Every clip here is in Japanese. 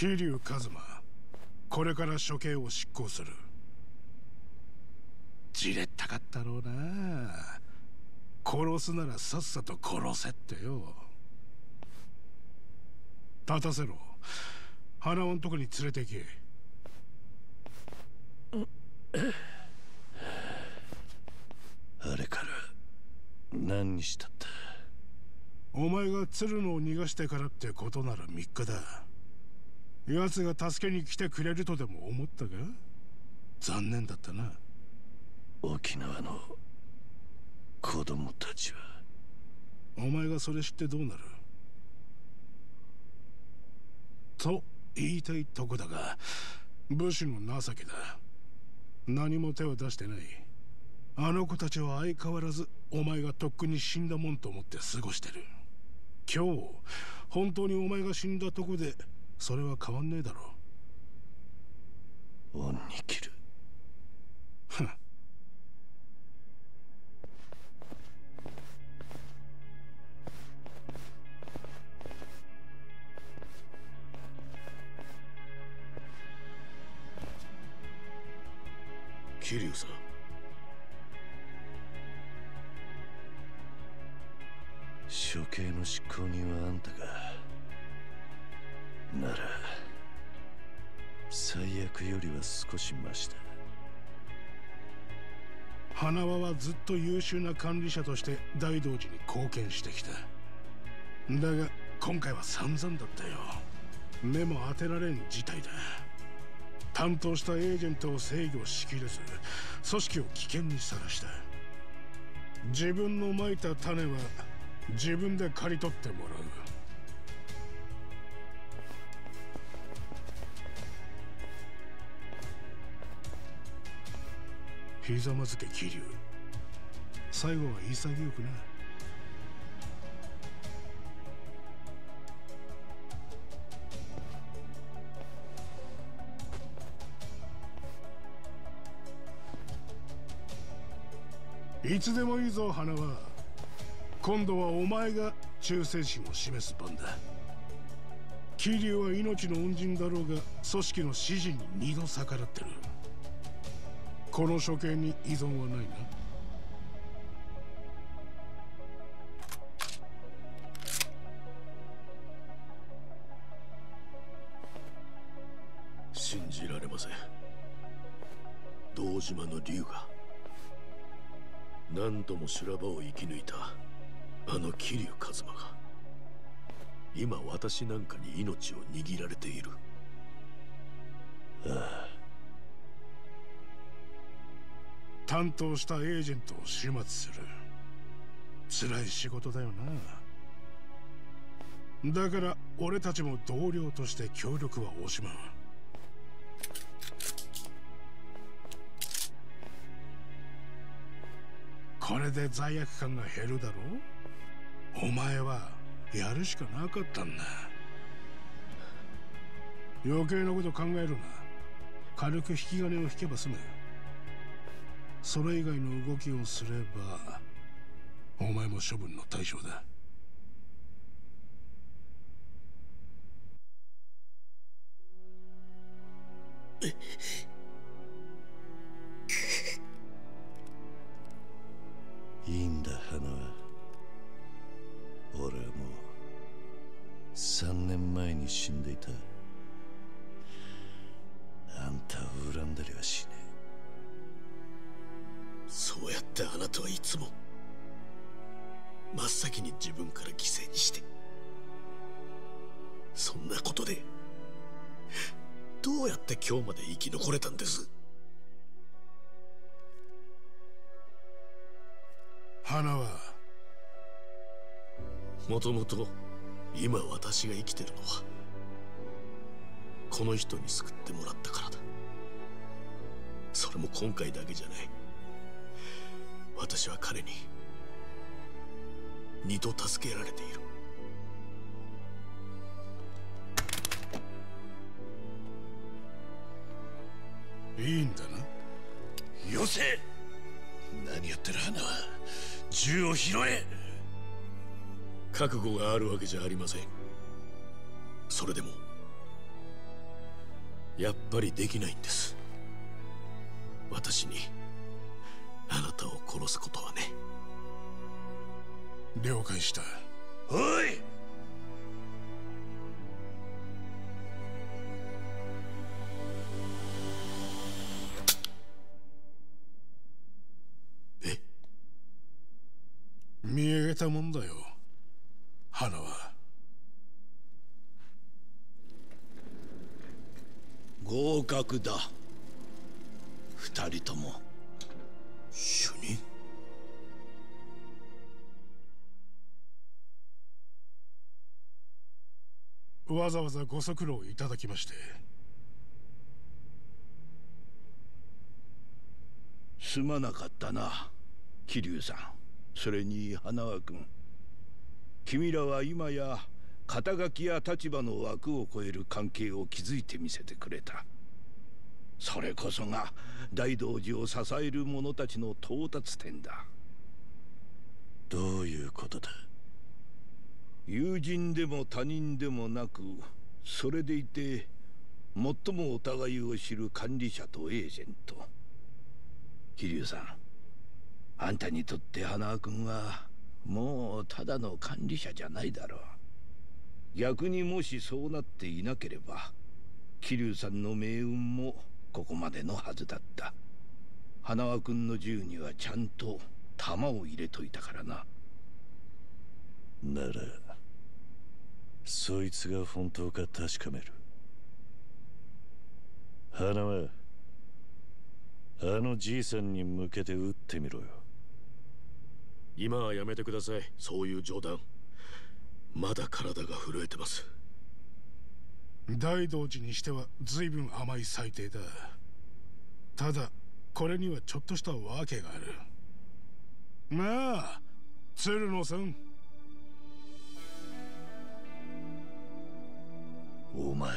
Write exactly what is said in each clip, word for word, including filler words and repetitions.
桐生一馬、これから処刑を執行する。じれったかったろうな。殺すならさっさと殺せってよ。立たせろ。花尾んとこに連れて行け。 あれから何日経った？ お前が鶴野を逃がしてからってことならみっかだ。奴が助けに来てくれるとでも思ったが、残念だったな。 沖縄の子供たちは。 お前がそれ知ってどうなると言いたいとこだが、武士の情けだ。何も手を出してない。あの子たちは相変わらずお前がとっくに死んだもんと思って過ごしてる。今日本当にお前が死んだとこでそれは変わんねえだろう。恩に切る。 ふん。 桐生さん、 処刑の執行人はあんたか。なら最悪よりは少しマシだ。 花輪はずっと優秀な管理者として大道寺に貢献してきた。だが今回は散々だったよ。目も当てられん事態だ。担当したエージェントを制御しきれず組織を危険にさらした。自分のまいた種は自分で刈り取ってもらう。ひざまずけ桐生。最後は潔くな。いつでもいいぞ花輪。今度はお前が忠誠心を示す番だ。桐生は命の恩人だろうが組織の指示に二度逆らってる。この処刑に依存はないな。 信じられません。堂島の龍が何度も修羅場を生き抜いたあの桐生一馬が今私なんかに命を握られている。 ああ。 担当したエージェントを始末する。辛い仕事だよな。だから俺たちも同僚として協力は惜しまん。これで罪悪感が減るだろう。お前はやるしかなかったんだ。余計なこと考えるな。軽く引き金を引けば済む。それ以外の動きをすればお前も処分の対象だ。 いいんだ花は。俺はもう三年前に死んでいた。あんたを恨んだりはしねえ。 そうやってあなたはいつも真っ先に自分から犠牲にして、そんなことでどうやって今日まで生き残れたんです？ 花はもともと今私が生きてるのはこの人に救ってもらったからだ。それも今回だけじゃない。私は彼に二度助けられている。 いいんだな。 よせ。何やってる花は。銃を拾え。 覚悟があるわけじゃありません。それでもやっぱりできないんです。私にあなたを殺すことはね。 了解した。 おい、 え、 見上げたもんだよ、花は。 合格だ。二人とも。 主任。 わざわざご足労いただきまして。 すまなかったな、桐生さん。それに花輪君、君らは今や肩書きや立場の枠を超える関係を築いてみせてくれた。それこそが大道寺を支える者たちの到達点だ。 どういうことだ？ 友人でも他人でもなく、それでいて最もお互いを知る管理者とエージェント。桐生さん、あんたにとって花輪君はもうただの管理者じゃないだろう。逆にもしそうなっていなければ、桐生さんの命運もここまでのはずだった。花輪君の銃にはちゃんと弾を入れといたからな。 ならそいつが本当か確かめる。花はあのじいさんに向けて撃ってみろよ。 今はやめてください、そういう冗談。まだ体が震えてます。 大道寺にしては随分甘い裁定だ。ただこれにはちょっとした訳がある。まあ鶴野さん。 お前、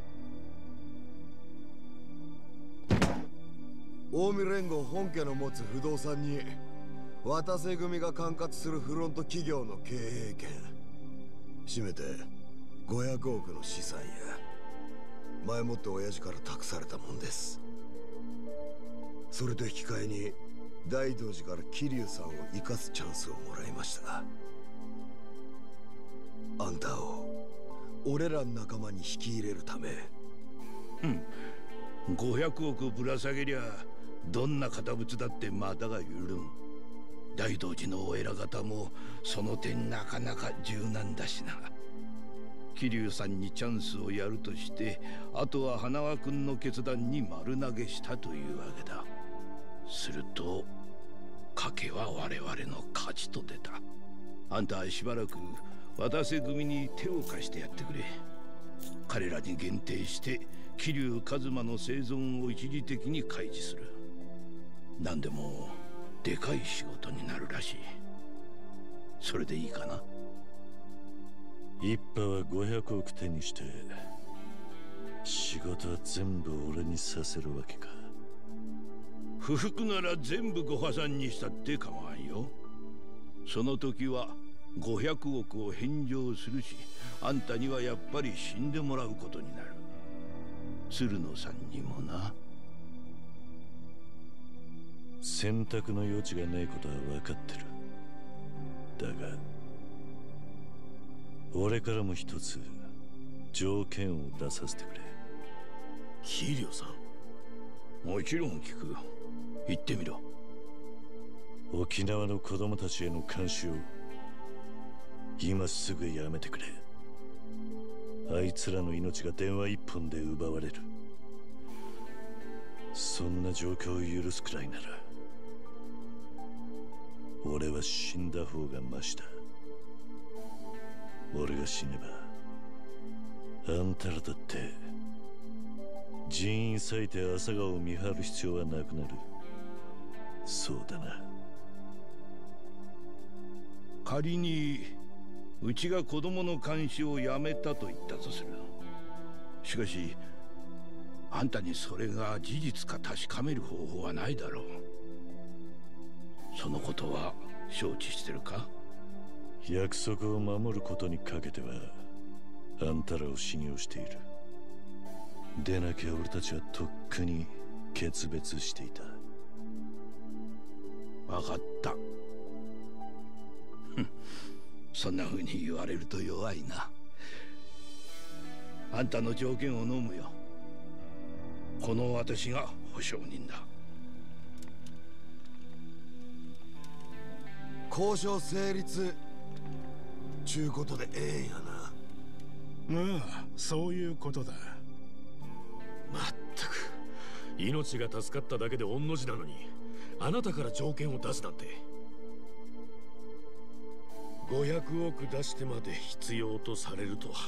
近江連合本家の持つ不動産に渡瀬組が管轄するフロント企業の経営権、締めてごひゃくおくの資産や、前もって親父から託されたもんです。それと引き換えに大道寺から桐生さんを生かすチャンスをもらいました。あんたを俺らの仲間に引き入れるため。 うん、ごひゃくおくぶら下げりゃどんな堅物だってまたが緩む。大道寺のお偉方もその点なかなか柔軟だしな。桐生さんにチャンスをやるとして、あとは花輪君の決断に丸投げしたというわけだ。すると賭けは我々の勝ちと出た。あんたはしばらく渡瀬組に手を貸してやってくれ。彼らに限定して桐生一馬の生存を一時的に開示する。何でもでかい仕事になるらしい。それでいいかな？ 一派はごひゃくおく手にして仕事は全部俺にさせるわけか。 不服なら全部ご破産にしたって構わんよ。その時はごひゃくおくを返上するし、あんたにはやっぱり死んでもらうことになる。鶴野さんにもな。 選択の余地がないことは分かってる。だが俺からも一つ条件を出させてくれ。 桐生さん。 もちろん聞く。言ってみろ。 沖縄の子供たちへの監視を今すぐやめてくれ。あいつらの命が電話一本で奪われる。そんな状況を許すくらいなら俺は死んだ方がマシだ。俺が死ねばあんたらだって人員割いて朝顔を見張る必要はなくなる。そうだな。 仮にうちが子供の監視をやめたと言ったとする。しかしあんたにそれが事実か確かめる方法はないだろう。そのことは承知してるか？ 約束を守ることにかけてはあんたらを信用している。 でなきゃ俺たちはとっくに決別していた。 分かった。そんな風に言われると弱いな。あんたの条件を飲むよ。この私が保証人だ。 交渉成立ちゅうことでええんやな。 ああ、そういうことだ。 まったく、命が助かっただけで御の字なのに、あなたから条件を出すなんて。ごひゃくおく出してまで必要とされるとは。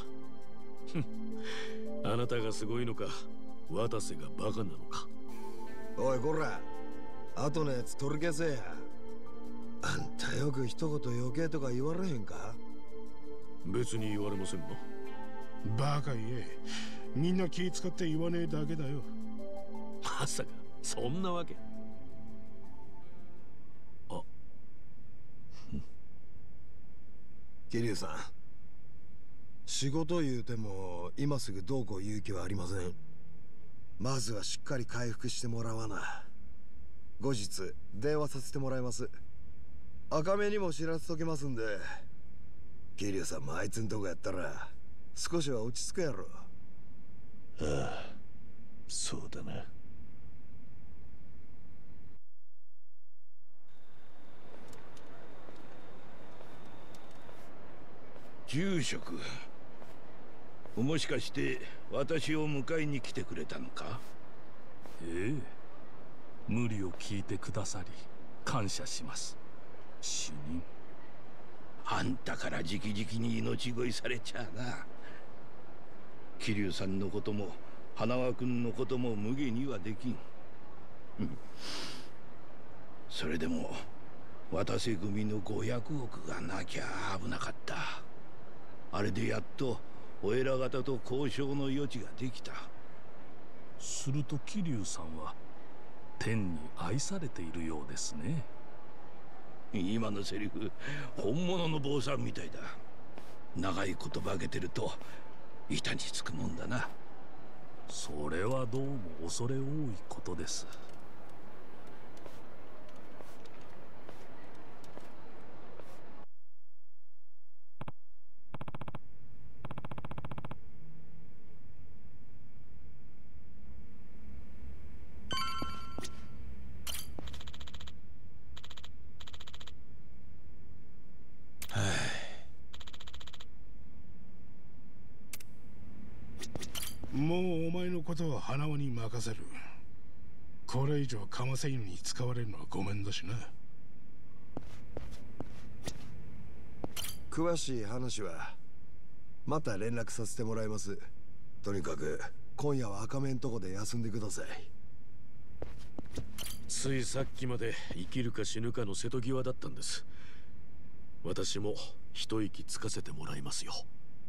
あなたがすごいのか、渡瀬がバカなのか。 おいこら、後のやつ取り消せや。あんたよく一言余計とか言われへんか？ 別に言われませんが。 バカ言え。みんな気使って言わねえだけだよ。 まさかそんなわけ。あ桐生さん、仕事言うても今すぐどうこう言う気はありません。まずはしっかり回復してもらわな。後日電話させてもらいます。赤目にも知らせときますんで。桐生さんもあいつんとこやったら少しは落ち着くやろ。 ああ、そうだな。 住職、もしかして私を迎えに来てくれたのか？ ええ、無理を聞いてくださり感謝します。主任、 あんたから直々に命乞いされちゃあな。桐生さんのことも花輪君のことも無下にはできん。それでも渡瀬組のごひゃくおくがなきゃ危なかった。あれでやっとお偉方と交渉の余地ができた。 すると桐生さんは天に愛されているようですね。 今のセリフ、本物の坊さんみたいだ。長い言葉あげてると板につくもんだな。 それはどうも恐れ多いことです。 もうお前のことは花輪に任せる。これ以上カマセイヌに使われるのはごめんだしな。 詳しい話はまた連絡させてもらいます。とにかく今夜は赤目んとこで休んでください。 ついさっきまで生きるか死ぬかの瀬戸際だったんです。私も一息つかせてもらいますよ。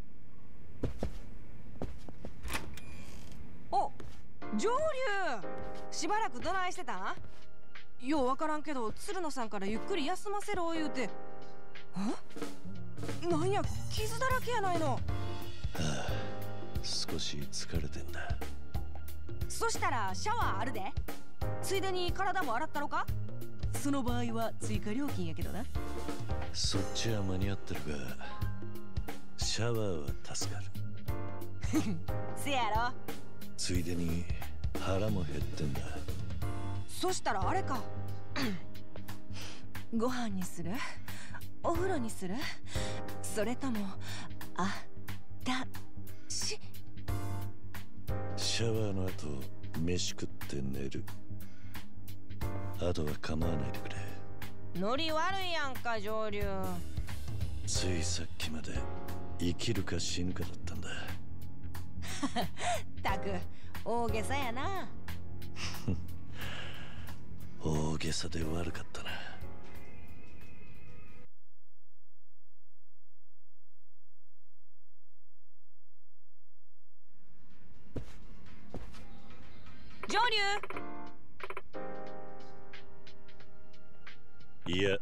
お、上流、しばらくどないしてたん？ようわからんけど鶴野さんからゆっくり休ませろ言うて。え？なんや、傷だらけやないの。はあ、少し疲れてんな。 そしたらシャワーあるで。ついでに体も洗ったろか？その場合は追加料金やけどな。 そっちは間に合ってるが、シャワーは助かる。 せやろ。 ついでに腹も減ってんだ。 そしたらあれか。ご飯にする？お風呂にする？それともあたし？ シャワーの後飯食って寝る。あとは構わないでくれ。 ノリ悪いやんか上流。 ついさっきまで生きるか死ぬかだったんだ。 たく大げさやな。 大げさで悪かったな。 上流。 いや、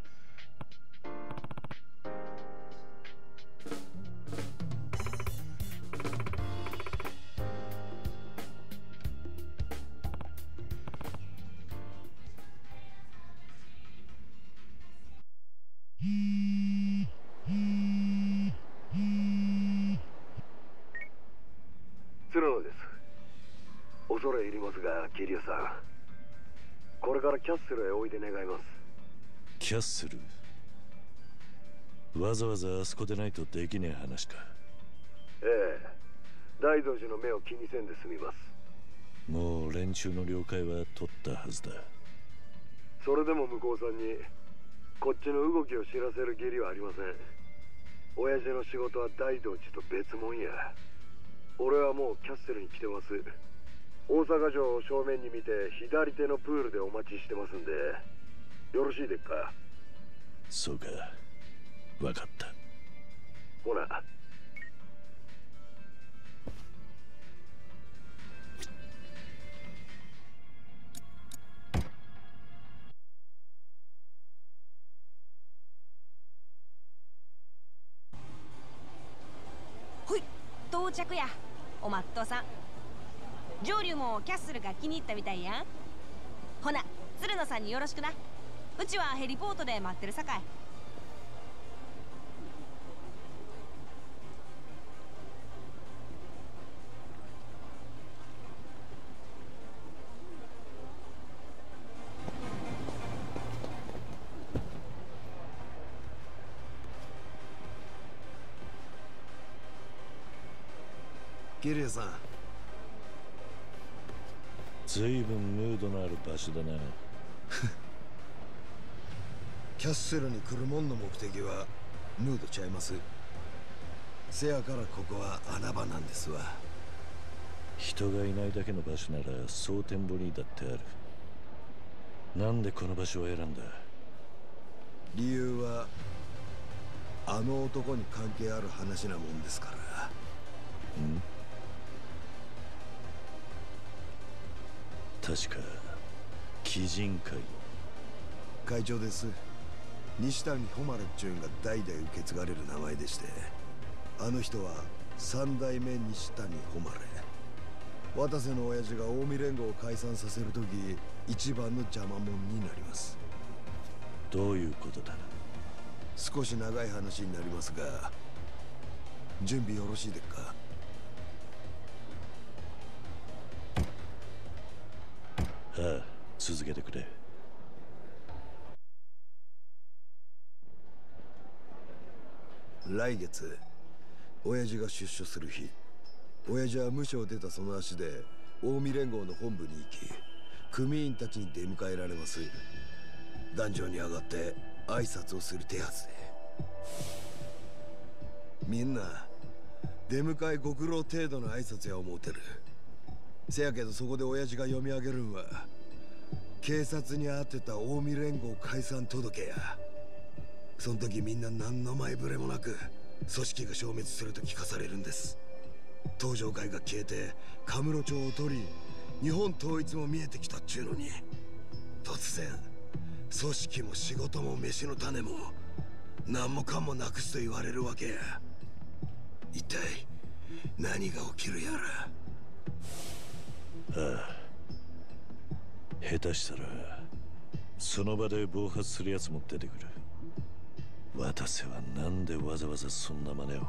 恐れ入りますが、キリュウさん、これからキャッスルへおいで願います。 キャッスル？わざわざあそこでないとできねえ話か。 ええ、大道寺の目を気にせんで済みます。 もう連中の了解は取ったはずだ。 それでも向こうさんにこっちの動きを知らせる義理はありません。親父の仕事は大道寺と別物や。俺はもうキャッスルに来てます。大阪城を正面に見て左手のプールでお待ちしてますんで、よろしいでっか？ そうか、分かった。 ほな。 ほい、到着や。おまっとうさん。上流もキャッスルが気に入ったみたいやん。ほな、鶴野さんによろしくな。うちはヘリポートで待ってるさかい。 キリュウさん、 ずいぶんムードのある場所だな。 キャッスルに来るもんの目的はムードちゃいます。せやからここは穴場なんですわ。 人がいないだけの場所なら蒼天堀にだってある。なんでこの場所を選んだ？ 理由はあの男に関係ある話なもんですから。 ん？確か鬼人会会長です。西谷誉っちゅうんが代々受け継がれる名前でして、あの人は三代目西谷誉。渡瀬の親父が近江連合を解散させる時一番の邪魔者になります。 どういうことだ？ 少し長い話になりますが、準備よろしいでっか？ ああ、続けてくれ。 来月親父が出所する日、親父は無所を出たその足で近江連合の本部に行き、組員たちに出迎えられます。壇上に上がって挨拶をする手はずで、みんな出迎えご苦労程度の挨拶や思うてる。せやけどそこで親父が読み上げるんは警察に当てた近江連合解散届や。その時みんな何の前触れもなく組織が消滅すると聞かされるんです。東条会が消えてカムロ町を取り、日本統一も見えてきたっちゅうのに、突然組織も仕事も飯の種も何もかもなくすと言われるわけや。一体何が起きるやら。 ああ、下手したらその場で暴発するやつも出てくる。渡瀬はなんでわざわざそんな真似を？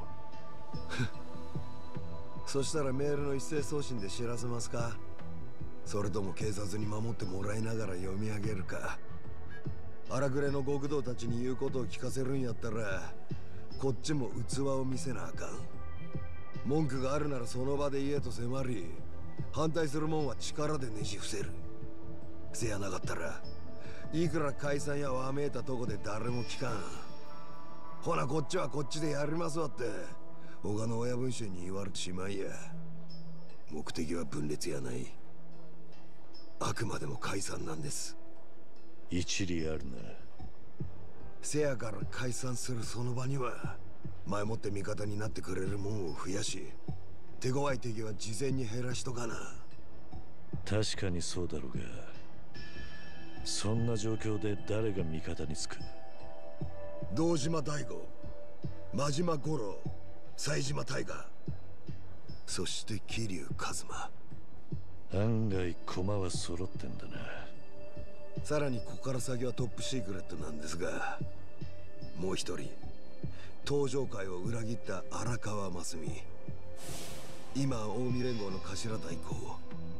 そしたらメールの一斉送信で知らせますか？それとも警察に守ってもらいながら読み上げるか？荒くれの極道たちに言うことを聞かせるんやったら、こっちも器を見せなあかん。文句があるならその場で言えと迫り、反対するもんは力でねじ伏せる。せやなかったらいくら解散やわめいたとこで誰も聞かん。ほなこっちはこっちでやりますわって他の親分衆に言われてしまいや。目的は分裂やない、あくまでも解散なんです。 一理あるな。 せやから解散するその場には前もって味方になってくれるもんを増やし、手強い敵は事前に減らしとかな。 確かにそうだろうが、そんな状況で誰が味方につく？ 堂島大吾、真島五郎、冴島大河、そして桐生一馬。 案外駒は揃ってんだな。 さらにここから先はトップシークレットなんですが、もう一人東条会を裏切った荒川真澄、今近江連合の頭代行。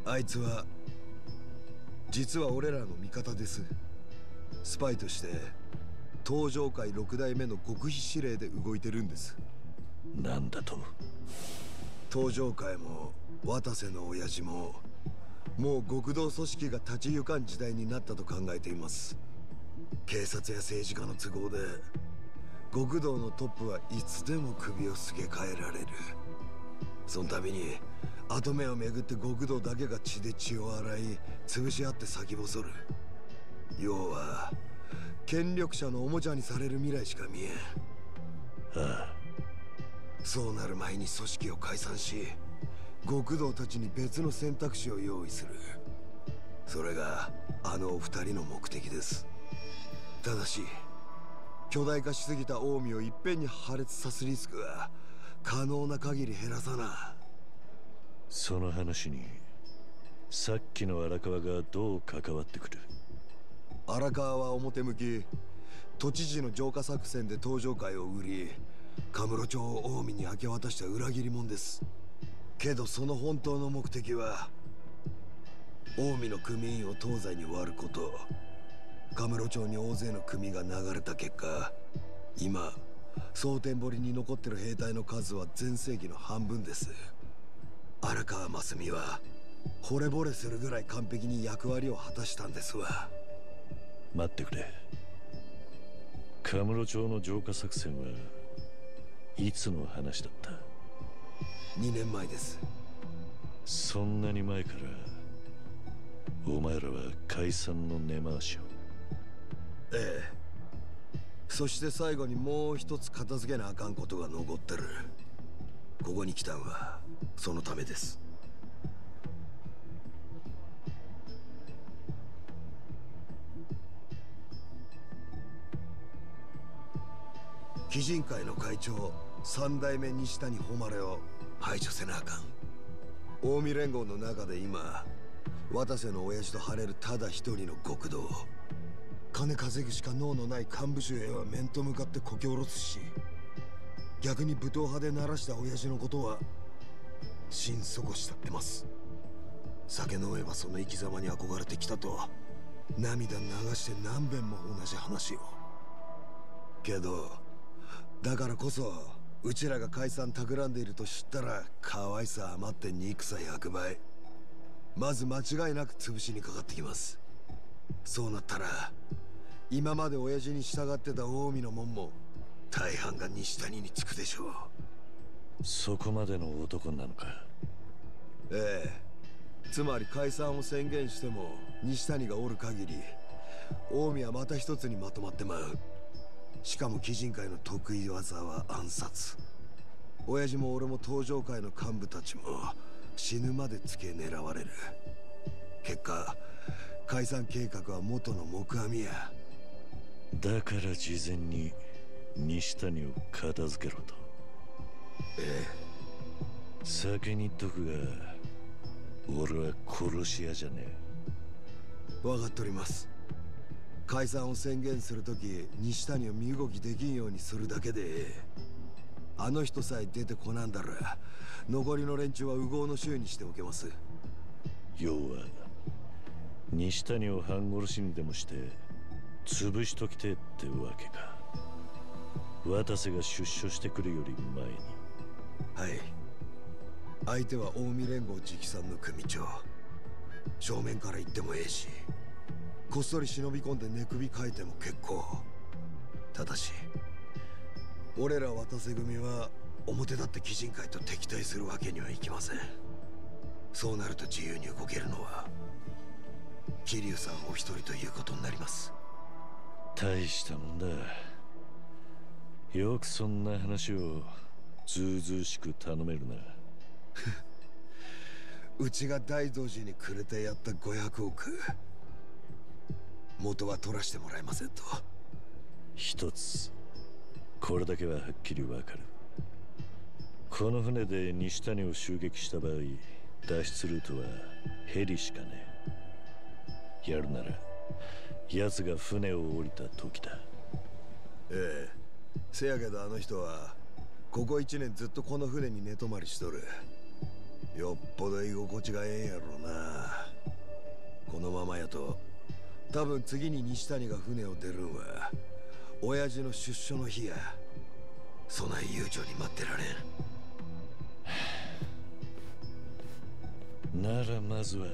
あいつは実は俺らの味方です。スパイとして東上界六代目の極秘司令で動いてるんです。 なんだと？ 東上界も渡瀬の親父ももう極道組織が立ち行かん時代になったと考えています。警察や政治家の都合で極道のトップはいつでも首をすげ替えられる。その度に跡目をめぐって極道だけが血で血を洗い潰し合って先細る。要は権力者のおもちゃにされる未来しか見えん。 ああ、 そうなる前に組織を解散し極道たちに別の選択肢を用意する。それがあのお二人の目的です。ただし巨大化しすぎた近江をいっぺんに破裂さすリスクは可能な限り減らさな。 その話にさっきの荒川がどう関わってくる？ 荒川は表向き都知事の浄化作戦で東上界を売りカムロ町を近江に明け渡した裏切り者です。けどその本当の目的は近江の組員を東西に割ること。カムロ町に大勢の組が流れた結果、今蒼天堀に残ってる兵隊の数は全盛期の半分です。荒川真澄は惚れ惚れするぐらい完璧に役割を果たしたんですわ。 待ってくれ。カムロ町の浄化作戦はいつの話だった？ にねんまえです。 そんなに前からお前らは解散の根回しを？ ええ。そして最後にもう一つ片付けなあかんことが残ってる。ここに来たんはそのためです。鬼人会の会長三代目西谷誉を排除せなあかん。近江連合の中で今渡瀬の親父と張れるただ一人の極道。金稼ぐしか能のない幹部衆へは面と向かってこき下ろすし、逆に武闘派で鳴らした親父のことは心底慕ってます。酒飲めばその生き様に憧れてきたと涙流して何遍も同じ話を。けどだからこそうちらが解散企んでいると知ったら可愛さ余って憎さひゃくばい。まず間違いなく潰しにかかってきます。そうなったら今まで親父に従ってた近江の門も大半が西谷につくでしょう。 そこまでの男なのか？ ええ。つまり解散を宣言しても西谷がおる限り近江はまた一つにまとまってまう。しかも鬼人会の得意技は暗殺。親父も俺も東上界の幹部たちも死ぬまで付け狙われる。結果解散計画は元の木阿弥や。 だから事前に西谷を片付けろと？ ええ。 先に言っとくが俺は殺し屋じゃねえ。分かっております。解散を宣言するとき西谷を身動きできんようにするだけでええ。あの人さえ出てこなんだら残りの連中は烏合の衆にしておけます。 要は西谷を半殺しにでもして潰しときてってわけか。渡瀬が出所してくるより前に。 はい。相手は近江連合直参の組長。正面から言ってもええしこっそり忍び込んで寝首かいても結構。ただし俺ら渡瀬組は表立って鬼人会と敵対するわけにはいきません。そうなると自由に動けるのは桐生さんお一人ということになります。 大したもんだ。よくそんな話をずうずうしく頼めるな。 うちが大道寺にくれてやったごひゃくおく元は取らしてもらえませんと。 一つこれだけははっきりわかる。この船で西谷を襲撃した場合脱出ルートはヘリしかねえ。やるなら奴が船を降りた時だ。 ええ。せやけどあの人はここ一年ずっとこの船に寝泊まりしとる。 よっぽど居心地がええんやろな。このままやと多分次に西谷が船を出るんは親父の出所の日や。そない悠長に待ってられん。 ならまずは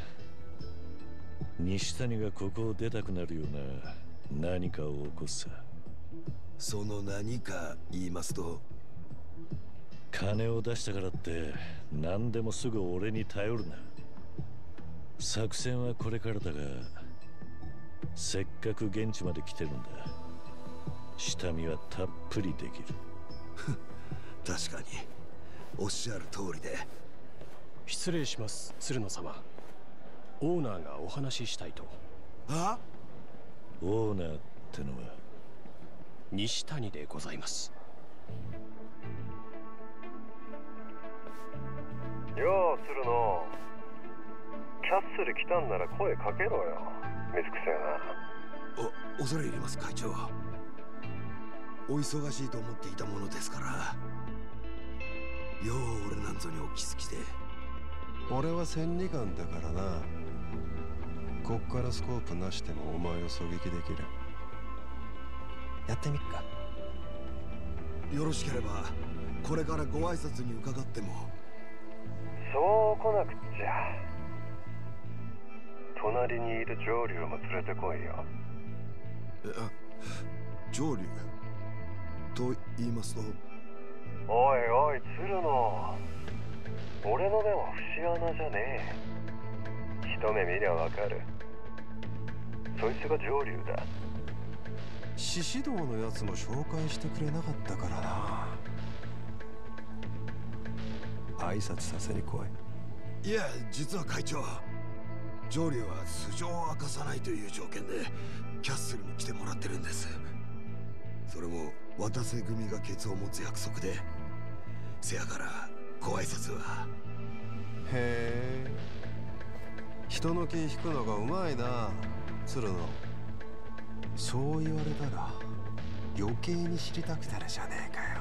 西谷がここを出たくなるような何かを起こすさ。 その何か言いますと、 金を出したからって何でもすぐ俺に頼るな。作戦はこれからだが、せっかく現地まで来てるんだ。下見はたっぷりできる。 確かにおっしゃる通りで。 失礼します、鶴野様。オーナーがお話ししたいと。 あ？ オーナーってのは西谷でございます。 よう、鶴野。キャッスル来たんなら声かけろよ。水くせえな。 お、恐れ入ります会長。お忙しいと思っていたものですから。よう俺なんぞにお気づきで。 俺は千里眼だからな。こっからスコープなしでもお前を狙撃できる。やってみっか。 よろしければこれからご挨拶に伺っても。 そう来なくっちゃ。隣にいる上流も連れてこいよ。 え、あ、上流と言いますと。 おいおい、鶴野。俺の目は節穴じゃねえ。一目見りゃわかる。そいつが上流だ。 獅子道のやつも紹介してくれなかったからな。挨拶させに来い。いや、実は会長、上流は素性を明かさないという条件でキャッスルに来てもらってるんです。それも渡瀬組がケツを持つ約束で。せやからご挨拶は。 へえ、人の気引くのがうまいな、鶴野。そう言われたら余計に知りたくなるじゃねえかよ。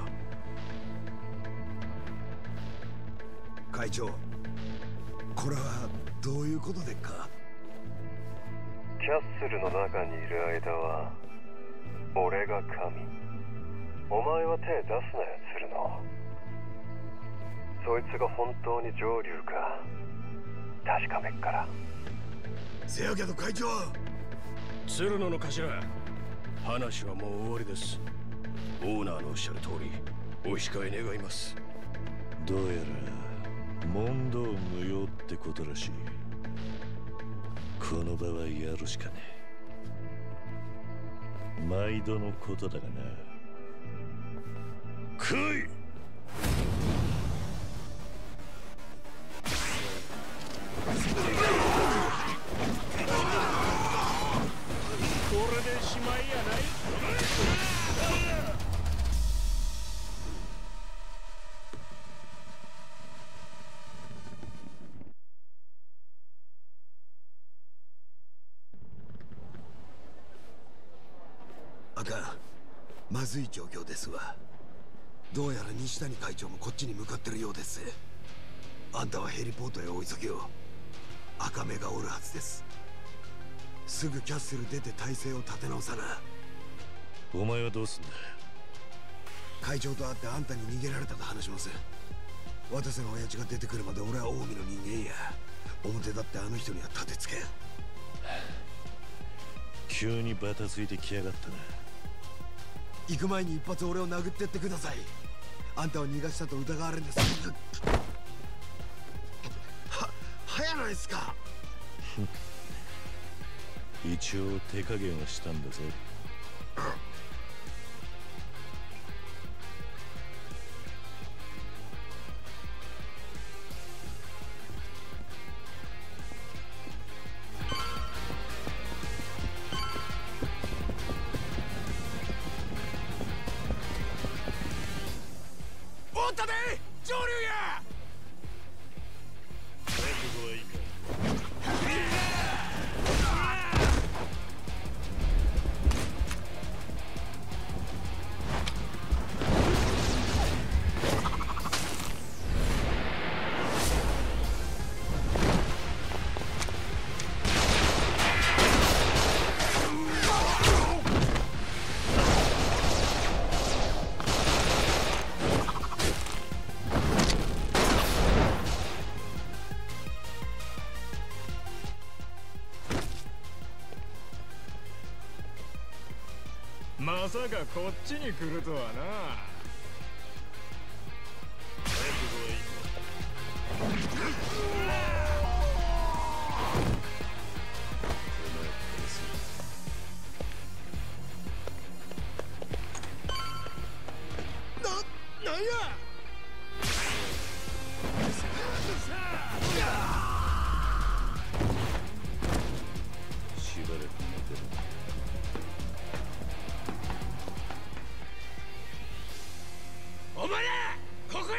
会長、これはどういうことでっか？ キャッスルの中にいる間は俺が神。お前は手出すなよ、鶴野。そいつが本当に上流か確かめっから。 せやけど会長。 鶴野の頭、話はもう終わりです。オーナーのおっしゃる通りお控え願います。 どうやら問答無用ってことらしい。この場はやるしかねえ。毎度のことだがな。来い！ これでしまいやない。 あかん、まずい状況ですわ。どうやら西谷会長もこっちに向かってるようです。あんたはヘリポートへ追い急げよ。赤目がおるはずです。すぐキャッスル出て体勢を立て直さな。 お前はどうすんだ？ 会長と会ってあんたに逃げられたと話します。渡瀬の親父が出てくるまで俺は近江の人間や。表だってあの人には立てつけん。 急にバタついてきやがったな。 行く前に一発俺を殴ってってください。あんたを逃がしたと疑われるんです。は、はやないですか。 一応手加減はしたんだぞ。 おったで上流や。 覚悟はいいか？ まさかこっちに来るとはな。 な、なんや。 しばらく待てる。 お前らここや。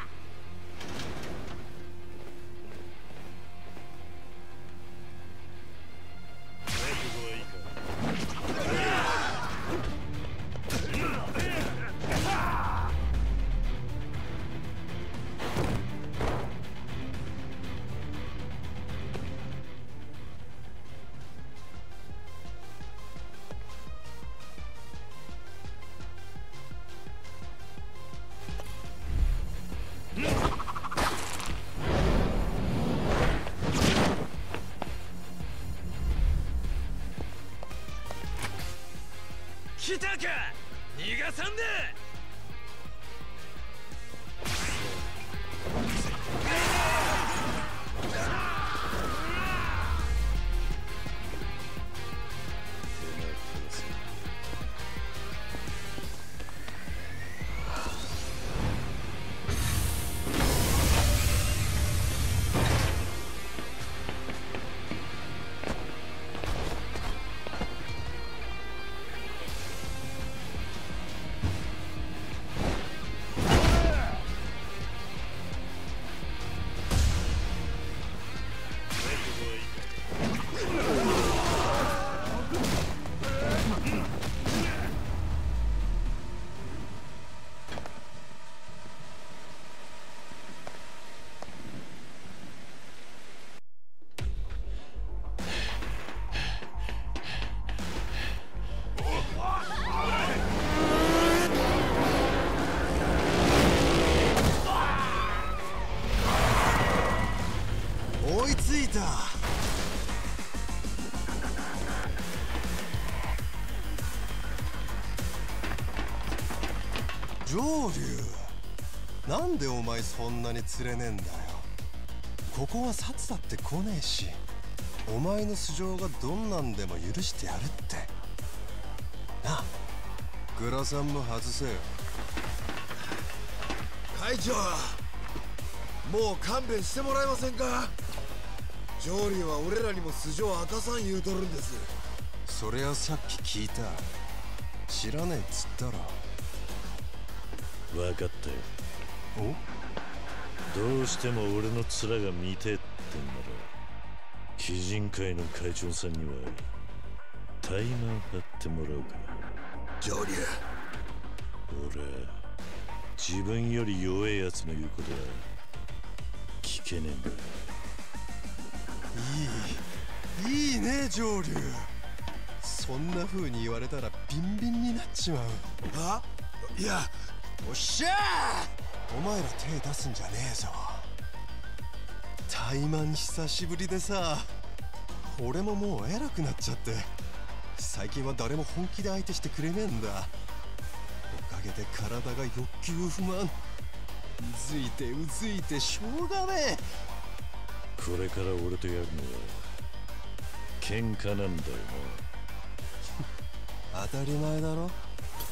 来たか、逃がさんで。 追いついた。上流、なんでお前そんなに釣れねえんだよ。ここは札だって来ねえし、お前の素性がどんなんでも許してやるってなあ。グラさんも外せよ。会長、もう勘弁してもらえませんか。ジョーリーは俺らにも素性を明かさん言うとるんです。それはさっき聞いた。知らねえっつったろ。 分かったよ。お？どうしても俺の面が見てえってんなら、鬼人会の会長さんにはタイマン張ってもらおうか。 ジョーリー、 俺は自分より弱いやつの言うことは聞けねえんだ。 いいいいねジョーリュウ。そんな風に言われたらビンビンになっちまう。あ、いや、おっしゃー、お前ら手出すんじゃねえぞ。タイマン久しぶりでさ、俺ももう偉くなっちゃって、最近は誰も本気で相手してくれねえんだ。おかげで体が欲求不満、うずいてうずいてしょうがねえ。 これから俺とやるのは喧嘩なんだよな。当たり前だろ。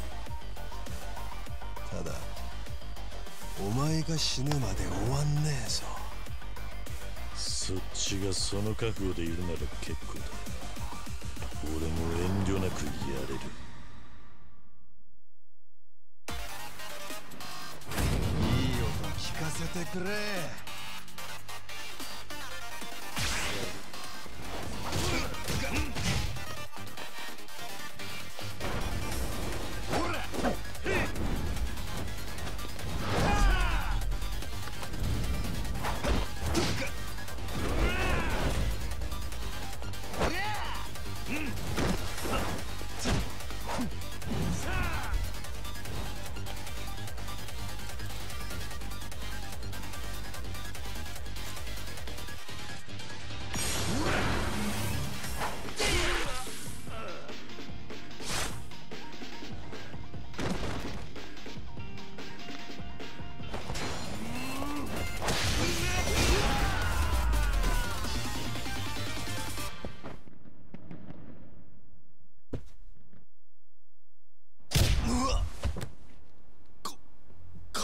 ただお前が死ぬまで終わんねえぞ。 そっちがその覚悟でいるなら結構だ。俺も遠慮なくやれる。 いい音聞かせてくれ。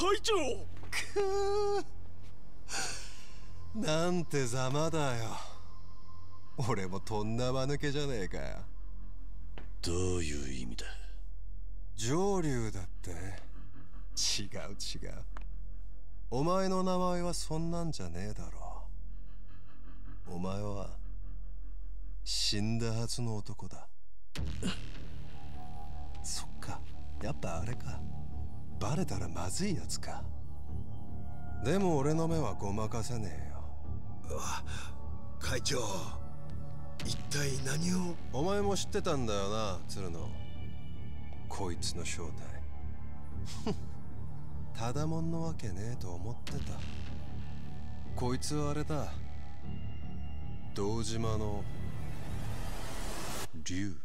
会長。 くーなんてざまだよ。俺もとんだ間抜けじゃねえかよ。 どういう意味だ。 上流だって。違う違う。お前の名前はそんなんじゃねえだろう。お前は死んだはずの男だ。そっか、やっぱあれか。バレたらまずいやつか。でも俺の目はごまかせねえよ。 会長、一体何を。 お前も知ってたんだよな、鶴野。こいつの正体。ただもんのわけねえと思ってた。こいつはあれだ、堂島の竜。